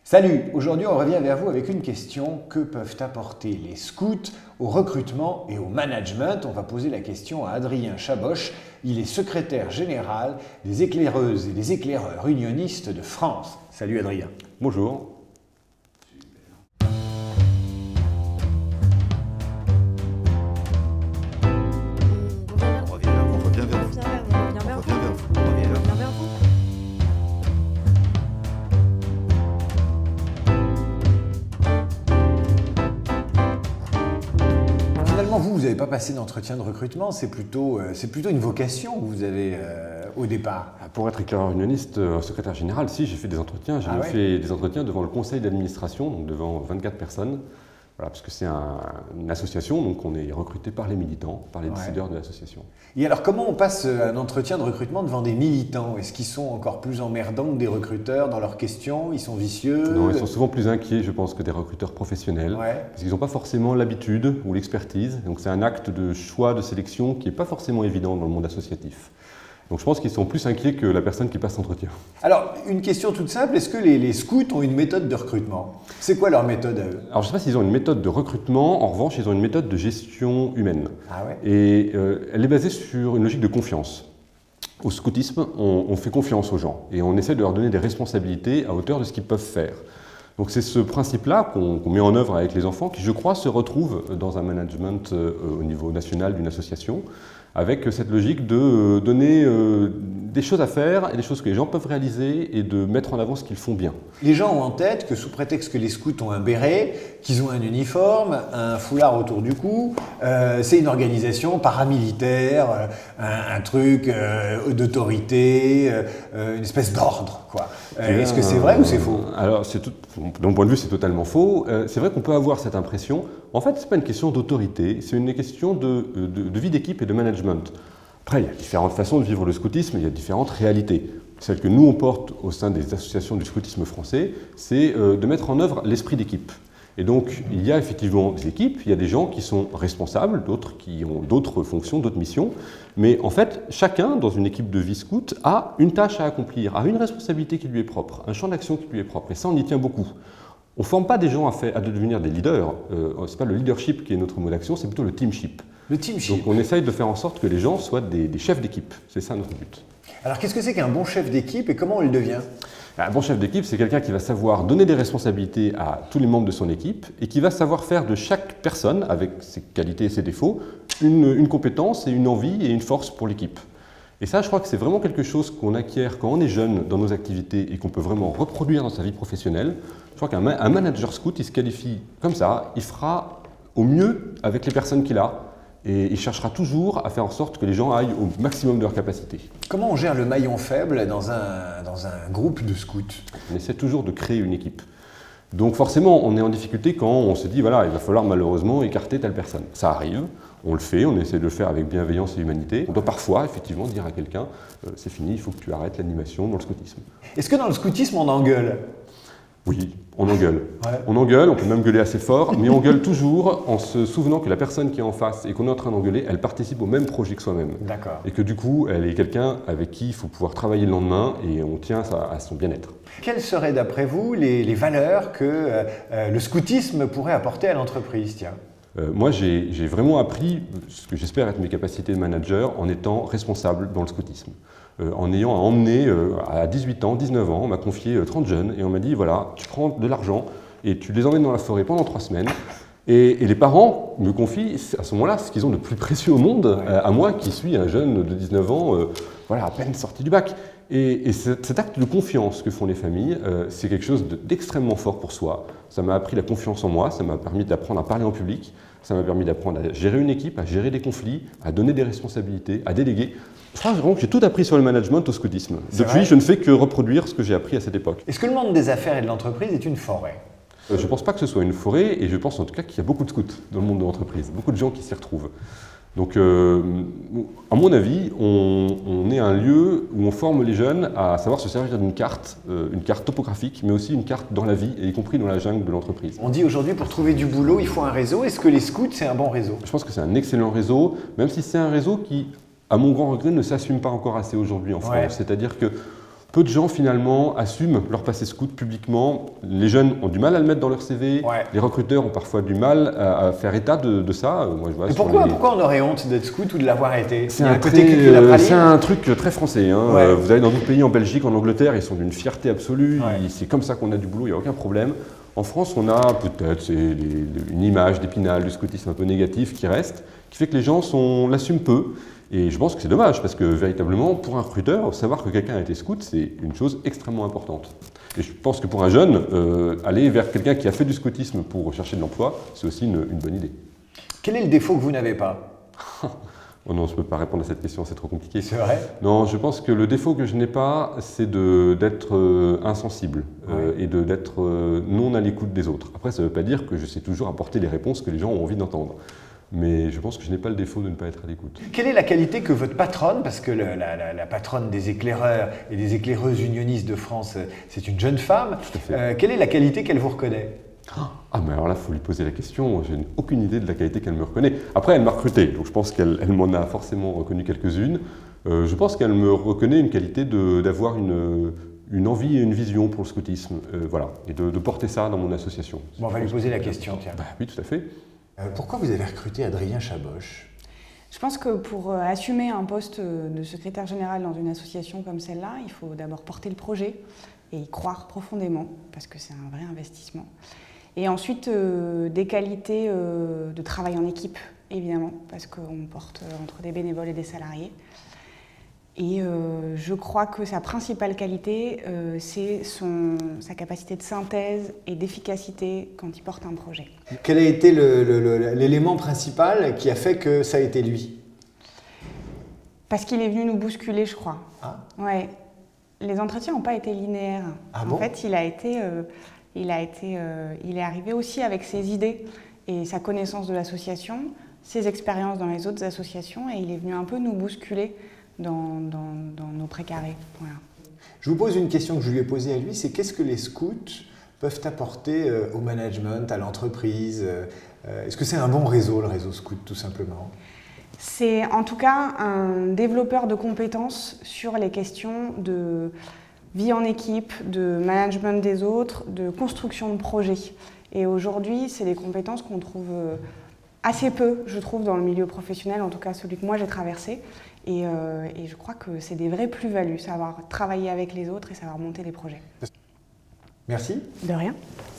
Salut, aujourd'hui on revient vers vous avec une question: que peuvent apporter les scouts au recrutement et au management? On va poser la question à Adrien Chaboch, il est secrétaire général des éclaireuses et des éclaireurs unionistes de France. Salut Adrien. Bonjour. Finalement, vous n'avez pas passé d'entretien de recrutement, c'est plutôt une vocation que vous avez au départ. Pour être éclaireur unioniste, secrétaire général, si j'ai fait des entretiens, j'ai fait des entretiens devant le conseil d'administration, donc devant 24 personnes. Voilà, parce que c'est une association, donc on est recruté par les militants, par les décideurs de l'association. Et alors comment on passe un entretien de recrutement devant des militants? Est-ce qu'ils sont encore plus emmerdants que des recruteurs dans leurs questions? Ils sont vicieux? Non, ils sont souvent plus inquiets, je pense, que des recruteurs professionnels, parce qu'ils n'ont pas forcément l'habitude ou l'expertise. Donc c'est un acte de choix, de sélection qui n'est pas forcément évident dans le monde associatif. Donc je pense qu'ils sont plus inquiets que la personne qui passe l'entretien. Alors, une question toute simple, est-ce que les scouts ont une méthode de recrutement? C'est quoi leur méthode à eux? Alors je ne sais pas s'ils ont une méthode de recrutement, en revanche ils ont une méthode de gestion humaine. Ah ouais? Et elle est basée sur une logique de confiance. Au scoutisme, on fait confiance aux gens et on essaie de leur donner des responsabilités à hauteur de ce qu'ils peuvent faire. Donc c'est ce principe-là qu'on met en œuvre avec les enfants qui, je crois, se retrouve dans un management au niveau national d'une association, avec cette logique de donner des choses à faire et des choses que les gens peuvent réaliser et de mettre en avant ce qu'ils font bien. Les gens ont en tête que sous prétexte que les scouts ont un béret, qu'ils ont un uniforme, un foulard autour du cou, c'est une organisation paramilitaire, un truc d'autorité, une espèce d'ordre, quoi. Est-ce que c'est vrai ou c'est faux? Alors, de mon point de vue, c'est totalement faux. C'est vrai qu'on peut avoir cette impression. En fait, ce n'est pas une question d'autorité, c'est une question de vie d'équipe et de management. Après, il y a différentes façons de vivre le scoutisme, il y a différentes réalités. Celle que nous, on porte au sein des associations du scoutisme français, c'est de mettre en œuvre l'esprit d'équipe. Et donc, il y a effectivement des équipes, il y a des gens qui sont responsables, d'autres qui ont d'autres fonctions, d'autres missions. Mais en fait, chacun, dans une équipe de vie scout, a une tâche à accomplir, a une responsabilité qui lui est propre, un champ d'action qui lui est propre. Et ça, on y tient beaucoup. On ne forme pas des gens à devenir des leaders. Ce n'est pas le leadership qui est notre mot d'action, c'est plutôt le teamship. Le teamship. Donc, on essaye de faire en sorte que les gens soient des chefs d'équipe. C'est ça notre but. Alors, qu'est-ce que c'est qu'un bon chef d'équipe et comment on le devient? Un bon chef d'équipe, c'est quelqu'un qui va savoir donner des responsabilités à tous les membres de son équipe et qui va savoir faire de chaque personne, avec ses qualités et ses défauts, une compétence et une envie et une force pour l'équipe. Et ça, je crois que c'est vraiment quelque chose qu'on acquiert quand on est jeune dans nos activités et qu'on peut vraiment reproduire dans sa vie professionnelle. Je crois qu'un manager scout, il se qualifie comme ça, il fera au mieux avec les personnes qu'il a. Et il cherchera toujours à faire en sorte que les gens aillent au maximum de leur capacité. Comment on gère le maillon faible dans un groupe de scouts? On essaie toujours de créer une équipe. Donc forcément, on est en difficulté quand on se dit, voilà, il va falloir malheureusement écarter telle personne. Ça arrive, on le fait, on essaie de le faire avec bienveillance et humanité. On doit parfois, effectivement, dire à quelqu'un, c'est fini, il faut que tu arrêtes l'animation dans le scoutisme. Est-ce que dans le scoutisme, on engueule? Oui, on engueule. On engueule, on peut même gueuler assez fort, mais on gueule toujours en se souvenant que la personne qui est en face et qu'on est en train d'engueuler, elle participe au même projet que soi-même. D'accord. Et que du coup, elle est quelqu'un avec qui il faut pouvoir travailler le lendemain et on tient à son bien-être. Quelles seraient d'après vous les valeurs que le scoutisme pourrait apporter à l'entreprise? Tiens. Moi, j'ai vraiment appris ce que j'espère être mes capacités de manager en étant responsable dans le scoutisme. En ayant à emmener à 18 ans, 19 ans, on m'a confié 30 jeunes et on m'a dit, voilà, tu prends de l'argent et tu les emmènes dans la forêt pendant 3 semaines. Et les parents me confient à ce moment-là ce qu'ils ont de plus précieux au monde, à moi qui suis un jeune de 19 ans, voilà, à peine sorti du bac. Et cet acte de confiance que font les familles, c'est quelque chose d'extrêmement fort pour soi. Ça m'a appris la confiance en moi, ça m'a permis d'apprendre à parler en public, ça m'a permis d'apprendre à gérer une équipe, à gérer des conflits, à donner des responsabilités, à déléguer. Je crois vraiment que j'ai tout appris sur le management au scoutisme. Depuis, je ne fais que reproduire ce que j'ai appris à cette époque. Est-ce que le monde des affaires et de l'entreprise est une forêt? Je ne pense pas que ce soit une forêt et je pense en tout cas qu'il y a beaucoup de scouts dans le monde de l'entreprise, beaucoup de gens qui s'y retrouvent. Donc, à mon avis, on est un lieu où on forme les jeunes à savoir se servir d'une carte topographique, mais aussi une carte dans la vie, y compris dans la jungle de l'entreprise. On dit aujourd'hui, pour trouver du boulot, il faut un réseau. Est-ce que les scouts, c'est un bon réseau? Je pense que c'est un excellent réseau, même si c'est un réseau qui, à mon grand regret, ne s'assume pas encore assez aujourd'hui en France. C'est-à-dire que peu de gens finalement assument leur passé scout publiquement. Les jeunes ont du mal à le mettre dans leur CV, les recruteurs ont parfois du mal à faire état de ça. Moi, je vois et pourquoi on aurait honte d'être scout ou de l'avoir été? C'est un truc très français. Hein. Vous allez dans d'autres pays, en Belgique, en Angleterre, ils sont d'une fierté absolue. C'est comme ça qu'on a du boulot, il n'y a aucun problème. En France, on a peut-être une image d'Épinal, du scoutisme un peu négatif qui reste, qui fait que les gens l'assument peu. Et je pense que c'est dommage, parce que véritablement, pour un recruteur, savoir que quelqu'un a été scout, c'est une chose extrêmement importante. Et je pense que pour un jeune, aller vers quelqu'un qui a fait du scoutisme pour chercher de l'emploi, c'est aussi une bonne idée. Quel est le défaut que vous n'avez pas? Oh non, je ne peux pas répondre à cette question, c'est trop compliqué. C'est vrai? Non, je pense que le défaut que je n'ai pas, c'est d'être insensible et d'être non à l'écoute des autres. Après, ça ne veut pas dire que je sais toujours apporter les réponses que les gens ont envie d'entendre. Mais je pense que je n'ai pas le défaut de ne pas être à l'écoute. Quelle est la qualité que votre patronne, parce que la patronne des éclaireurs et des éclaireuses unionistes de France, c'est une jeune femme, quelle est la qualité qu'elle vous reconnaît? Ah, mais alors là, il faut lui poser la question. Je n'ai aucune idée de la qualité qu'elle me reconnaît. Après, elle m'a recruté, donc je pense qu'elle m'en a forcément reconnu quelques-unes. Je pense qu'elle me reconnaît une qualité d'avoir une envie et une vision pour le scoutisme, voilà, et de porter ça dans mon association. Bon, on va lui poser la question, tiens. Bah, oui, tout à fait. Pourquoi vous avez recruté Adrien Chaboche? Je pense que pour assumer un poste de secrétaire général dans une association comme celle-là, il faut d'abord porter le projet et y croire profondément, parce que c'est un vrai investissement. Et ensuite, des qualités de travail en équipe, évidemment, parce qu'on porte entre des bénévoles et des salariés. Et je crois que sa principale qualité, c'est sa capacité de synthèse et d'efficacité quand il porte un projet. Quel a été l'élément principal qui a fait que ça a été lui? Parce qu'il est venu nous bousculer, je crois. Ah. Ouais. Les entretiens n'ont pas été linéaires. Ah en bon? fait, il est arrivé aussi avec ses idées et sa connaissance de l'association, ses expériences dans les autres associations, et il est venu un peu nous bousculer dans nos précarés. Voilà. Je vous pose une question que je lui ai posée à lui, c'est qu'est-ce que les scouts peuvent apporter au management, à l'entreprise? Est-ce que c'est un bon réseau, le réseau scout, tout simplement? C'est en tout cas un développeur de compétences sur les questions de vie en équipe, de management des autres, de construction de projets. Et aujourd'hui, c'est des compétences qu'on trouve assez peu, je trouve, dans le milieu professionnel, en tout cas celui que moi j'ai traversé. Et je crois que c'est des vraies plus-values, savoir travailler avec les autres et savoir monter des projets. Merci. De rien.